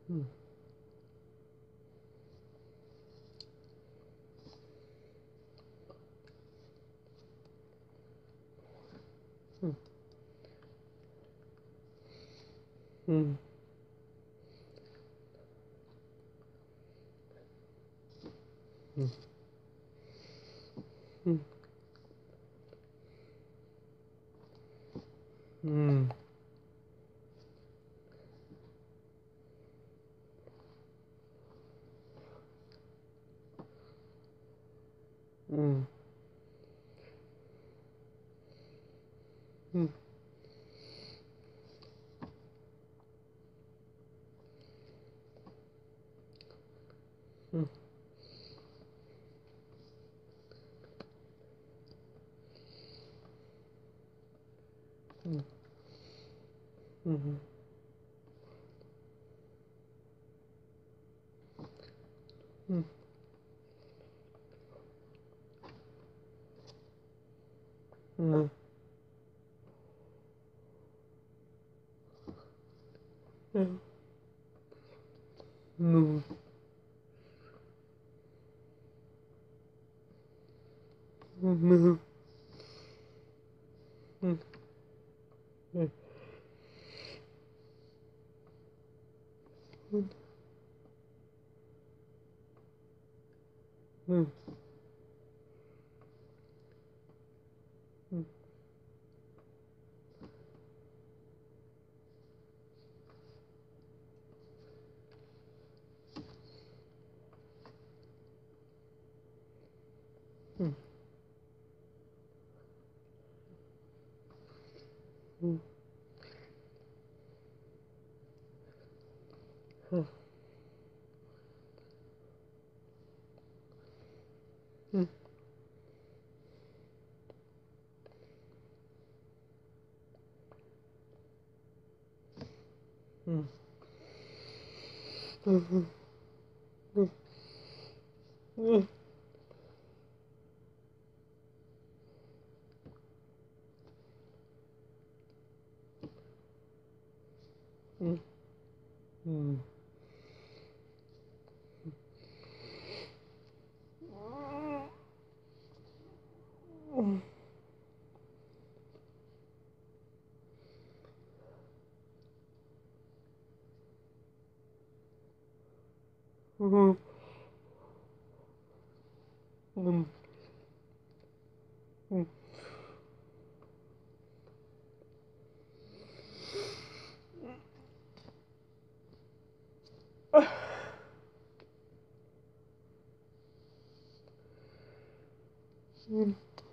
Mm. Mm. Mm. Mm. Mm. Mm. Mm. Mm. Mm. Mm. Mhm. Mm. Mm. Mm. Mm. Mm. Mm. Mm. Mm. Mm. Mm. Mm. Mm. Huh. Mm. Mm. Mhm. Mm. Mm. Mm. Mm. Mhm. Mm. Mm. Mm.